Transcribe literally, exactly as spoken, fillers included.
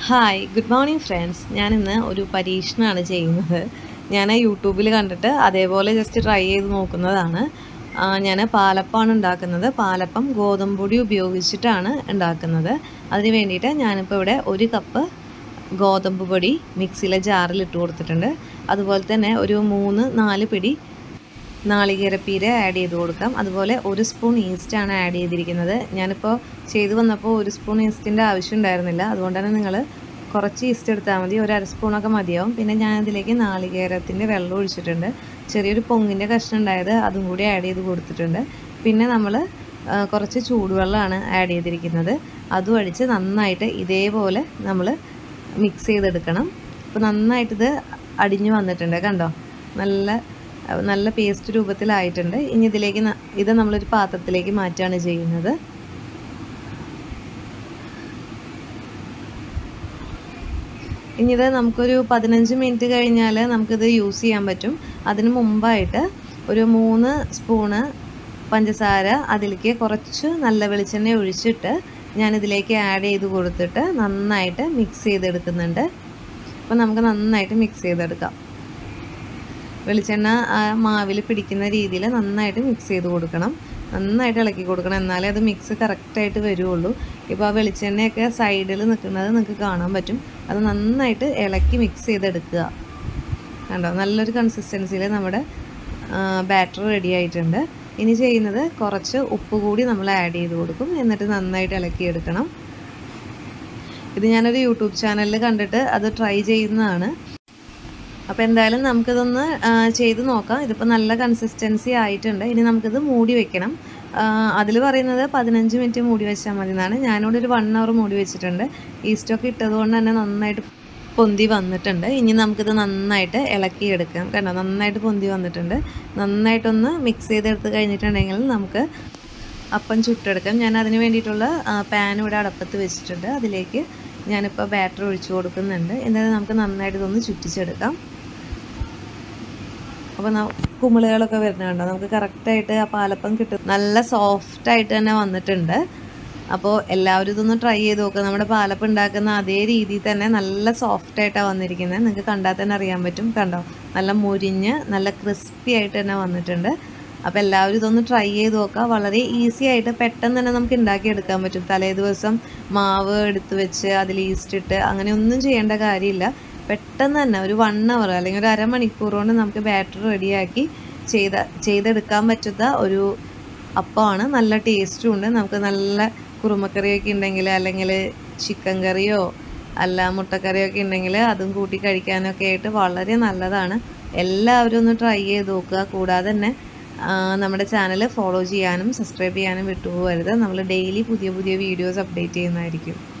Hi good morning friends. ഞാനിന്ന് ഒരു പരീക്ഷണമാണ് ചെയ്യുന്നത്. ഞാൻ യൂട്യൂബിൽ കണ്ടിട്ട് അതേപോലെ ജസ്റ്റ് ട്രൈ ചെയ്ത് നോക്കുന്നതാണ്. ഞാൻ പാലപ്പമാണ് ഉണ്ടാക്കുന്നത്. പാലപ്പം ഗോതമ്പ് പൊടി ഉപയോഗിച്ചിട്ടാണ് ഉണ്ടാക്കുന്നത്. അതിന് വേണ്ടിയിട്ട് ഞാനിപ്പോൾ ഇവിടെ ഒരു കപ്പ് ഗോതമ്പ് പൊടി മിക്സിയിലെ ജാറിൽ ഇട്ട് കൊടുത്തിട്ടുണ്ട്. അതുപോലെ തന്നെ ഒരു മൂന്ന് നാല് പിടി നാളികേരപ്പീര ആഡ് ചെയ്ത് കൊടുക്കാം. അതുപോലെ ഒരു സ്പൂൺ ഈസ്റ്റാണ് ആഡ് ചെയ്തിരിക്കുന്നത്. ഞാനിപ്പോൾ ചെയ്ത് വന്നപ്പോൾ ഒരു സ്പൂൺ ഈസ്റ്റിൻ്റെ ആവശ്യം ഉണ്ടായിരുന്നില്ല. അതുകൊണ്ട് തന്നെ നിങ്ങൾ കുറച്ച് ഈസ്റ്റ് എടുത്താൽ മതി. ഒരു അര സ്പൂണൊക്കെ മതിയാവും. പിന്നെ ഞാൻ ഇതിലേക്ക് നാളികേരത്തിൻ്റെ വെള്ളം ഒഴിച്ചിട്ടുണ്ട്. ചെറിയൊരു പൊങ്ങിൻ്റെ കഷ്ണം ഉണ്ടായത് അതും കൂടി ആഡ് ചെയ്ത് കൊടുത്തിട്ടുണ്ട്. പിന്നെ നമ്മൾ കുറച്ച് ചൂടുവെള്ളമാണ് ആഡ് ചെയ്തിരിക്കുന്നത്. അതും അടിച്ച് നന്നായിട്ട് ഇതേപോലെ നമ്മൾ മിക്സ് ചെയ്തെടുക്കണം. അപ്പോൾ നന്നായിട്ടിത് അടിഞ്ഞു വന്നിട്ടുണ്ട്, കണ്ടോ? നല്ല നല്ല പേസ്റ്റ് രൂപത്തിലായിട്ടുണ്ട്. ഇനി ഇതിലേക്ക് ഇത് നമ്മളൊരു പാത്രത്തിലേക്ക് മാറ്റുകയാണ് ചെയ്യുന്നത്. ഇനി ഇത് നമുക്കൊരു പതിനഞ്ച് മിനിറ്റ് കഴിഞ്ഞാൽ നമുക്കിത് യൂസ് ചെയ്യാൻ പറ്റും. അതിന് മുമ്പായിട്ട് ഒരു മൂന്ന് സ്പൂണ് പഞ്ചസാര അതിലേക്ക് കുറച്ച് നല്ല വെളിച്ചെണ്ണ ഒഴിച്ചിട്ട് ഞാനിതിലേക്ക് ആഡ് ചെയ്ത് കൊടുത്തിട്ട് നന്നായിട്ട് മിക്സ് ചെയ്തെടുക്കുന്നുണ്ട്. അപ്പോൾ നമുക്ക് നന്നായിട്ട് മിക്സ് ചെയ്തെടുക്കാം. വെളിച്ചെണ്ണ മാവിൽ പിടിക്കുന്ന രീതിയിൽ നന്നായിട്ട് മിക്സ് ചെയ്ത് കൊടുക്കണം. നന്നായിട്ട് ഇളക്കി കൊടുക്കണം, എന്നാലേ അത് മിക്സ് കറക്റ്റായിട്ട് വരുള്ളൂ. ഇപ്പോൾ ആ വെളിച്ചെണ്ണയൊക്കെ സൈഡിൽ നിൽക്കുന്നത് നിങ്ങൾക്ക് കാണാൻ പറ്റും. അത് നന്നായിട്ട് ഇളക്കി മിക്സ് ചെയ്തെടുക്കുക. കണ്ടോ? നല്ലൊരു കൺസിസ്റ്റൻസിയിൽ നമ്മുടെ ബാറ്റർ റെഡി ആയിട്ടുണ്ട്. ഇനി ചെയ്യുന്നത് കുറച്ച് ഉപ്പ് കൂടി നമ്മൾ ആഡ് ചെയ്ത് കൊടുക്കും. എന്നിട്ട് നന്നായിട്ട് ഇളക്കിയെടുക്കണം. ഇത് ഞാനൊരു യൂട്യൂബ് ചാനലിൽ കണ്ടിട്ട് അത് ട്രൈ ചെയ്യുന്നതാണ്. അപ്പോൾ എന്തായാലും നമുക്കിതൊന്ന് ചെയ്ത് നോക്കാം. ഇതിപ്പോൾ നല്ല കൺസിസ്റ്റൻസി ആയിട്ടുണ്ട്. ഇനി നമുക്കിത് മൂടി വെക്കണം. അതിൽ പറയുന്നത് പതിനഞ്ച് മിനിറ്റ് മൂടി വെച്ചാൽ മതി എന്നാണ്. ഞാനിവിടെ ഒരു വൺ അവർ മൂടി വെച്ചിട്ടുണ്ട്. ഈസ്റ്റൊക്കെ ഇട്ടതുകൊണ്ട് തന്നെ നന്നായിട്ട് പൊന്തി വന്നിട്ടുണ്ട്. ഇനി നമുക്കിത് നന്നായിട്ട് ഇളക്കിയെടുക്കാം. കണ്ടോ? നന്നായിട്ട് പൊന്തി വന്നിട്ടുണ്ട്. നന്നായിട്ടൊന്ന് മിക്സ് ചെയ്തെടുത്ത് കഴിഞ്ഞിട്ടുണ്ടെങ്കിൽ നമുക്ക് അപ്പം ചുട്ടെടുക്കാം. ഞാൻ അതിന് വേണ്ടിയിട്ടുള്ള പാൻ ഇവിടെ അടപ്പത്ത് വെച്ചിട്ടുണ്ട്. അതിലേക്ക് ഞാനിപ്പോൾ ബാറ്റർ ഒഴിച്ചു കൊടുക്കുന്നുണ്ട്. എന്നിട്ട് നമുക്ക് നന്നായിട്ട് ഇതൊന്ന് ചുറ്റിച്ചെടുക്കാം. അപ്പോൾ കുമിളുകളൊക്കെ വരുന്നുണ്ടോ? നമുക്ക് കറക്റ്റായിട്ട് ആ പാലപ്പം കിട്ടും. നല്ല സോഫ്റ്റായിട്ട് തന്നെ വന്നിട്ടുണ്ട്. അപ്പോൾ എല്ലാവരും ഇതൊന്ന് ട്രൈ ചെയ്ത് നോക്കുക. നമ്മുടെ പാലപ്പം ഉണ്ടാക്കുന്ന അതേ രീതിയിൽ തന്നെ നല്ല സോഫ്റ്റായിട്ടാണ് വന്നിരിക്കുന്നത്. നിങ്ങൾക്ക് കണ്ടാൽ തന്നെ അറിയാൻ പറ്റും. കണ്ടോ? നല്ല മുരിഞ്ഞ് നല്ല ക്രിസ്പി ആയിട്ട് തന്നെ വന്നിട്ടുണ്ട്. അപ്പോൾ എല്ലാവരും ഇതൊന്ന് ട്രൈ ചെയ്ത് നോക്കുക. വളരെ ഈസി ആയിട്ട് പെട്ടെന്ന് തന്നെ നമുക്ക് ഉണ്ടാക്കിയെടുക്കാൻ പറ്റും. തലേ ദിവസം മാവ് എടുത്ത് വെച്ച് അതിൽ ഈസ്റ്റ് ഇട്ട് അങ്ങനെ ഒന്നും ചെയ്യേണ്ട കാര്യമില്ല. പെട്ടെന്ന് തന്നെ ഒരു വൺ അവർ അല്ലെങ്കിൽ ഒരു അരമണിക്കൂർ കൊണ്ട് നമുക്ക് ബാറ്റർ റെഡിയാക്കി ചെയ്ത ചെയ്തെടുക്കാൻ പറ്റുന്ന ഒരു അപ്പമാണ്. നല്ല ടേസ്റ്റും ഉണ്ട്. നമുക്ക് നല്ല കുറുമക്കറിയൊക്കെ ഉണ്ടെങ്കിൽ അല്ലെങ്കിൽ ചിക്കൻ കറിയോ അല്ല മുട്ടക്കറിയോ ഒക്കെ ഉണ്ടെങ്കിൽ അതും കൂട്ടി കഴിക്കാനൊക്കെ ആയിട്ട് വളരെ നല്ലതാണ്. എല്ലാവരും ഒന്ന് ട്രൈ ചെയ്ത് നോക്കുക. കൂടാതെ തന്നെ നമ്മുടെ ചാനൽ ഫോളോ ചെയ്യാനും സബ്സ്ക്രൈബ് ചെയ്യാനും വിട്ടുപോകരുത്. നമ്മൾ ഡെയിലി പുതിയ പുതിയ വീഡിയോസ് അപ്ഡേറ്റ് ചെയ്യുന്നതായിരിക്കും.